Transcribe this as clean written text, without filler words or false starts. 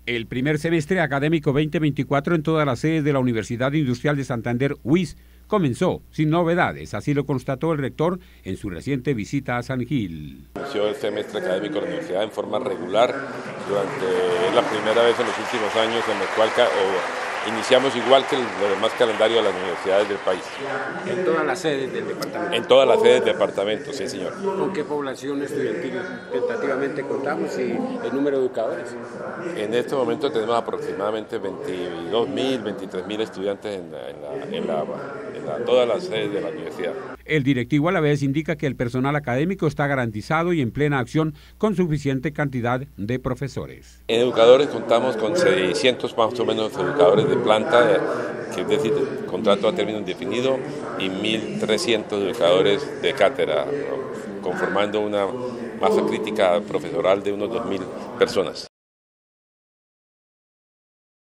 El primer semestre académico 2024 en todas las sedes de la Universidad Industrial de Santander, UIS, comenzó sin novedades, así lo constató el rector en su reciente visita a San Gil. Inició el semestre académico de la universidad en forma regular, es la primera vez en los últimos años en el cual iniciamos igual que los demás calendarios de las universidades del país. ¿En todas las sedes del departamento? En todas las sedes del departamento, sí señor. ¿Con qué población estudiantil tentativamente contamos y el número de educadores? En este momento tenemos aproximadamente 22.000, 23.000 estudiantes en todas las sedes de la universidad. El directivo a la vez indica que el personal académico está garantizado y en plena acción con suficiente cantidad de profesores. En educadores contamos con 600 más o menos educadores de planta, que es decir, contrato a término indefinido, y 1.300 educadores de cátedra, conformando una masa crítica profesoral de unos 2.000 personas.